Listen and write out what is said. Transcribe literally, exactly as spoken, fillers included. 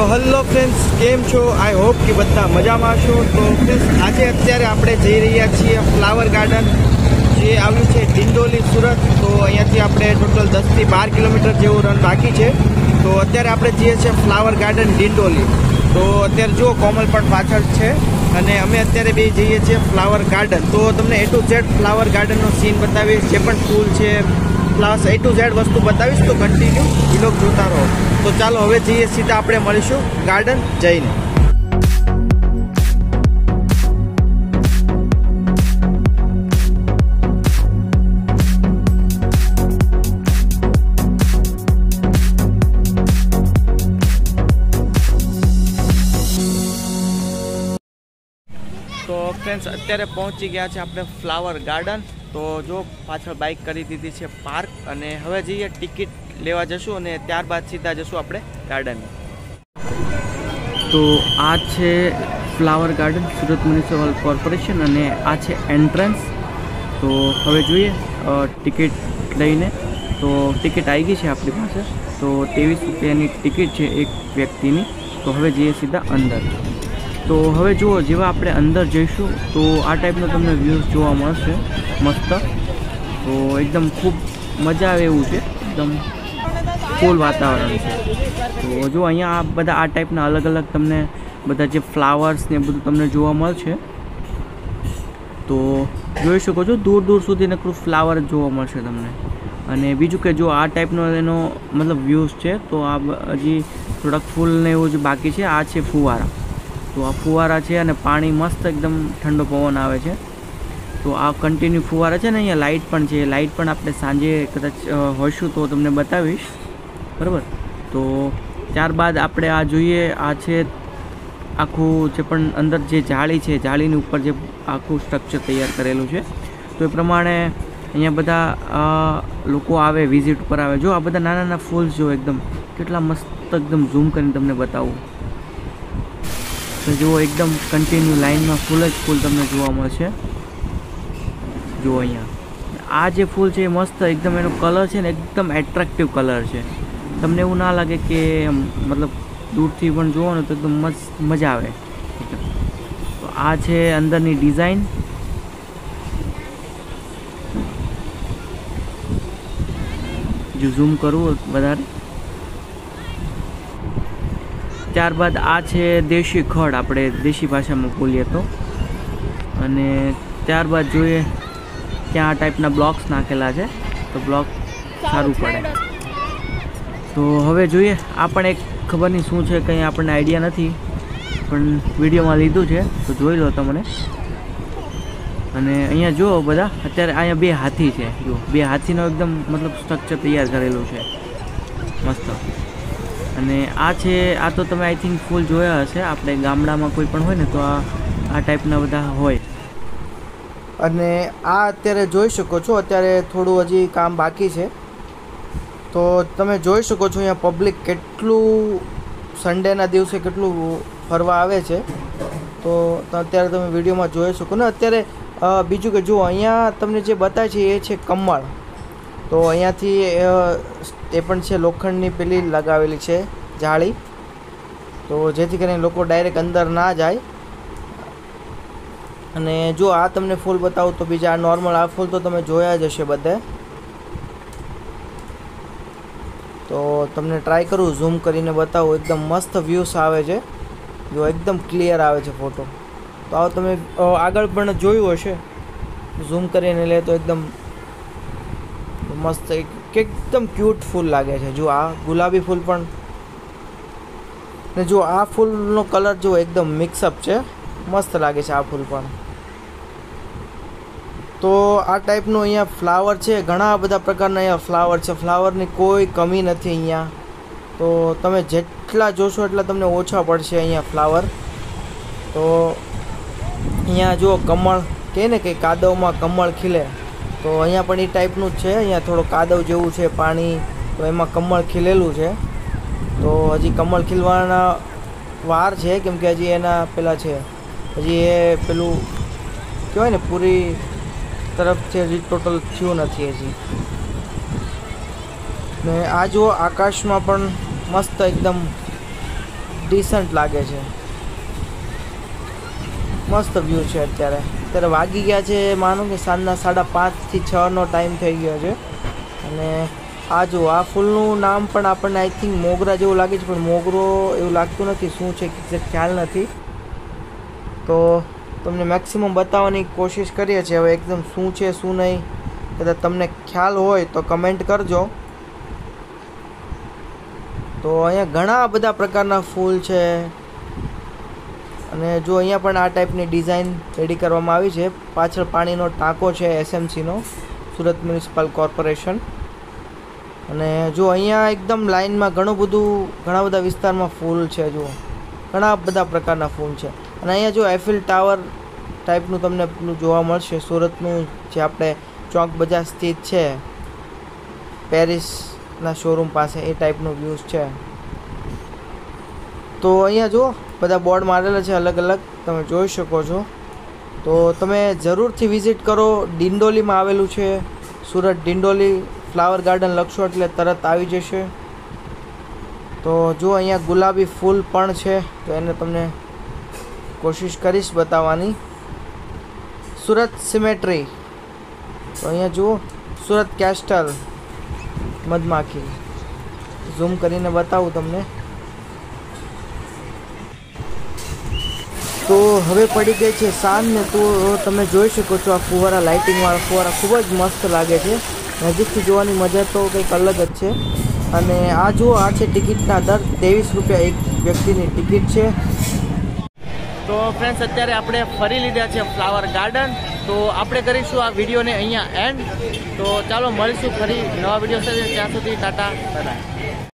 तो hello friends came छो I hope कि बधा मजा में छो। तो फ्रेंड्स आज अत्यारे आपणे जई रह्या छीए फ्लावर गार्डन जे आव्युं छे डिंडोली सूरत। तो अहींयाथी आपणे टोटल दस थी बार किलोमीटर जेवो रन बाकी छे। तो अत्यारे आपणे जईए छीए फ्लावर गार्डन डिंडोली। तो अत्यारे जो कोमल पण पाछळ छे अने अमे अत्यारे बे जईए छीए फ्लावर गार्डन। तो तमने A to Z flower garden नो सीन बतावीश, जे पण फूल छे प्लस ए टू जेड वस्तु बतावीश। तो कंटिन्यू व्लॉग जोता रहो। तो चालो हवे जईए सीधा आपणे मळीशुं गार्डन जईने। तो फ्रेंड्स अत्यारे पहुंची गया छे आपणे फ्लावर गार्डन। तो जो पाछळ बाइक करी दीधी छे पार्क अने हवे जईए टिकिट लेवा जशुं अने त्यारबाद सीधा जशुं आपणे गार्डन। तो आ छे flower garden Surat municipal corporation अने आ छे एंट्रन्स। तो हवे जोईए टिकिट लईने। तो टिकिट आई गई छे आपणी पासे। तो तेवीस रुपयानी टिकिट छे एक व्यक्तिनी। तो हवे जईए सीधा अंदर। तो हवे जुओ जेवा आपणे अंदर जईशुं तो आ टाइपनो तमने व्यूज जोवा मळशे मस्त। तो एकदम खूब मजा आवे एवुं छे, एकदम कूल वातावरण छे। तो जो अहींया आ बधा आ टाइपना अलग अलग तमने बधा जे फ्लावर्स ने बधुं तमने जोवा मळशे। तो जोई शको छो दूर दूर सुधी नकरू फ्लावर जोवा मळशे तमने। अने बीजुं के जो आ टाइपनो एनो मतलब व्यूज छे। तो आ हजी थोड़ाक फूल ने एवुं ज बाकी छे। आ छे फुवारा। तो आ फुवारा है अने पानी मस्त एकदम ठंडो पवन आवे छे। तो आ कंटिन्यू फुवारा है ने अहींया लाइट पण छे। लाइट पण आपणे सांजे कदाच होईशुं तो तमने बतावीश, बराबर। तो त्यारबाद आपणे आ जोईए आ छे आखुं जे पण अंदर जे जाળી छे जाળીની ઉપર जे आखुं स्ट्रक्चर तैयार करेलुं छे। तो ए प्रमाणे अहींया बधा लोको आवे विजिट पर आवे। जो आ बधा नाना नाना फूल्स जो एकदम केटला मस्त एकदम झूम करीने तमने बतावुं। तो जो एकदम कंटिन्यू लाइन में फूल ज फूल तमने जोवा मळशे। जो अहींया आ जे फूल छे मस्त एकदम एनो कलर छे ने एकदम एट्रेक्टिव कलर छे। तमने एवुं ना लागे कि मतलब दूरथी पण जोवो ने तो एकदम मस्त मजा आवे। तो आ छे अंदरनी डिजाइन। जो झूम करूं वधारे। त्यारबाद आ छे देशी खड़, आपणे देशी भाषा में बोलीए तो। अने त्यारबाद जोईए क्या आ टाइपना ब्लॉक्स नाखेला छे। तो ब्लॉक सारूं पड़े। तो हवे जोईए आ पण एक खबर नहीं शुं छे, कंई आपणे आइडिया नथी, पण विडियो में लीधुं छे। तो जोई लो तमने। अने अहींया जो बधा अत्यारे अहींया बे हाथी छे। जो बे हाथीनो एकदम मतलब स्ट्रक्चर तैयार करेलुं छे मस्त। अने आ छे आ तो तमे आई थिंक फूल जोया हशे। आपणे गामडामां कोई पण होय ने तो आ आ टाइपना बधा होय। अने आ अत्यारे जोई शको छो अत्यारे थोडुं हजी काम बाकी छे। तो तमे जोई शको छो अहींया पब्लिक केटલું सन्डेना दिवसे केटલું फरवा आवे छे। तो अत्यारे तमे विडियोमां जोई शको ने। अत्यारे बीजुं के जो अहींया तमने जे बताय छे ए छे कमळ। तो अहींयाथी ए पण छे लोखंडनी पेली लगावेली छे जाળી। तो जेथी करीने लोको डायरेक्ट अंदर ना जाय। अने जो आ तमने फूल बतावुं तो बीजा नॉर्मल आ फूल तो तमे जोया ज हशे बधे। तो तमने ट्राय करूँ झूम करीने बतावुं। एकदम मस्त व्यूज आवे छे, जो एकदम क्लियर आवे छे फोटो। तो आ तमे आगळ पण जोयुं हशे, झूम करीने ले तो एकदम मस्त एक एकदम क्यूट फूल लागे छे। जो आ गुलाबी फूल पण ने जो आ फूलनो कलर जो एकदम मिक्सअप छे, मस्त लागे छे आ फूल पण। तो आ टाइपनो अहींया फ्लावर छे, घणा बधा प्रकारना अहींया फ्लावर छे। फ्लावरनी कोई कमी नथी अहींया। तो तमे जेटला जोशो એટલા તમને ઓછા પડશે अहींया फ्लावर। तो अहींया जो कमळ कहे ने कि कादवमां कमळ खिले। तो अहींया पण ए टाइपनुं ज छे। अहींया थोड़ो कादव जेवुं छे पाणी। तो एमां कमळ खिलेलुं छे। तो हजी कमळ खिलवाना वार छे, केम के हजी एना पेला छे हजी ए पेलुं कहेवाय ने पूरी तरफथी हजी टोटल थयुं नथी हजी। ने आ जो आकाशमां पण मस्त एकदम ડિસન્ટ લાગે છે, મસ્ત વ્યૂ છે. અત્યારે અત્યારે વાગી ગયા છે માનો કે સાંજના સાડા પાંચથી છનો ટાઈમ થઈ ગયો છે. અને આ જો આ ફૂલનું નામ પણ આપણને આઈ થિંક મોગરા જેવું લાગે છે, પણ મોગરો એવું લાગતું નથી, શું છે એક્ઝેક્ટ ખ્યાલ નથી. તો તમને મેક્સિમમ બતાવવાની કોશિશ કરીએ છીએ. હવે એકદમ શું છે શું નહીં કદાચ તમને ખ્યાલ હોય તો કમેન્ટ કરજો. તો અહીંયા ઘણા બધા પ્રકારના ફૂલ છે. અને જો અહીંયા પણ આ ટાઈપની ડિઝાઇન રેડી કરવામાં આવી છે. પાછળ પાણીનો ટાંકો છે એસએમસીનો, સુરત મ્યુનિસિપલ કોર્પોરેશન. અને જો અહીંયા એકદમ લાઇનમાં ઘણું બધું ઘણા બધા વિસ્તારમાં ફૂલ છે. જુઓ ઘણા બધા પ્રકારના ફૂલ છે. અને અહીંયા જો એફિલ ટાવર ટાઈપનું તમને પેલું જોવા મળશે, સુરતનું જે આપણે ચોક બજાર સ્થિત છે પેરિસના શોરૂમ પાસે, એ ટાઈપનું વ્યૂઝ છે. તો અહીંયા જો બધા બોર્ડ મારેલા છે અલગ અલગ, તમે જોઈ શકો છો. તો તમે જરૂરથી વિઝિટ કરો. ડિંડોલીમાં આવેલું છે સુરત. ડિંડોલી ફ્લાવર ગાર્ડન લખશો એટલે તરત આવી જશે. તો જો અહીંયા ગુલાબી ફૂલ પણ છે, તો એને તમને કોશિશ કરીશ બતાવવાની. સુરત સિમેટ્રી, તો અહીંયા જુઓ સુરત કેસ્ટલ મધમાખી, ઝૂમ કરીને બતાવું તમને. તો હવે પડી ગઈ છે સાંજ ને, તો તમે જોઈ શકો છો આ ફુવારા, લાઇટિંગવાળા ફુવારા ખૂબ જ મસ્ત લાગે છે. નજીકથી જોવાની મજા તો કંઈક અલગ જ છે. અને આ જુઓ, આ છે ટિકિટના દર, ત્રેવીસ રૂપિયા એક વ્યક્તિની ટિકિટ છે. તો ફ્રેન્ડ્સ અત્યારે આપણે ફરી લીધા છે ફ્લાવર ગાર્ડન. તો આપણે કરીશું આ વિડીયોને અહીંયા એન્ડ. તો ચાલો મળીશું ફરી નવા વિડીયો સાથે. ત્યાં સુધી ટાટા બાય.